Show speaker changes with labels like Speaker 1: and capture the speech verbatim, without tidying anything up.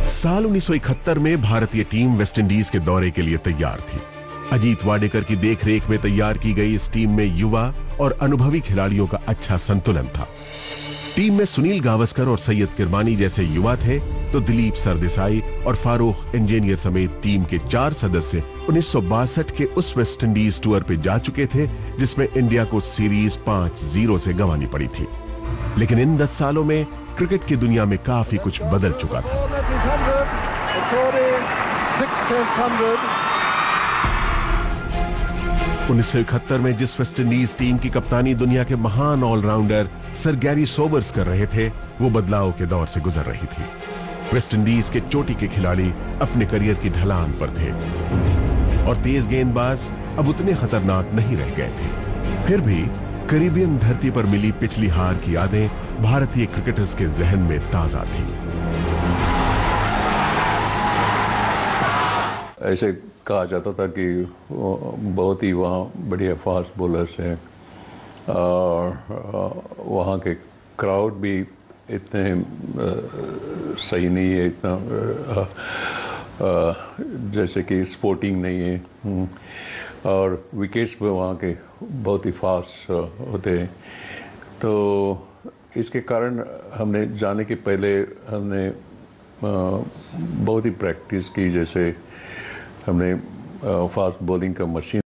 Speaker 1: साल उन्नीस सौ इकहत्तर में भारतीय टीम वेस्टइंडीज के दौरे के लिए तैयार थी। अजीत वाडेकर की देखरेख में तैयार की गई इस टीम में युवा और अनुभवी खिलाड़ियों का अच्छा संतुलन था। टीम में सुनील गावस्कर और सैयद किरमानी जैसे युवा थे, तो दिलीप सरदेसाई और फारूक इंजीनियर समेत टीम के चार सदस्य उन्नीस सौ बासठ के उस वेस्टइंडीज टूर पे जा चुके थे जिसमें इंडिया को सीरीज पांच जीरो से गंवानी पड़ी थी। लेकिन इन दस सालों में क्रिकेट की दुनिया में काफी कुछ बदल चुका था। उन्नीस सौ इकहत्तर में जिस वेस्टइंडीज टीम की कप्तानी दुनिया के महान ऑलराउंडर सर गैरी सोबर्स कर रहे थे, वो बदलाव के दौर से गुजर रही थी। वेस्टइंडीज के चोटी के खिलाड़ी अपने करियर की ढलान पर थे और तेज गेंदबाज अब उतने खतरनाक नहीं रह गए थे। फिर भी कैरिबियन धरती पर मिली पिछली हार की यादें भारतीय क्रिकेटर्स के जहन में ताजा थी।
Speaker 2: ऐसे कहा जाता था कि बहुत ही वहाँ बढ़िया फास्ट बॉलर्स हैं और वहाँ के क्राउड भी इतने सही नहीं है, इतना जैसे कि स्पोर्टिंग नहीं है, और विकेट्स भी वहाँ के बहुत ही फास्ट होते हैं। तो इसके कारण हमने जाने के पहले हमने बहुत ही प्रैक्टिस की, जैसे हमने फास्ट बॉलिंग का मशीन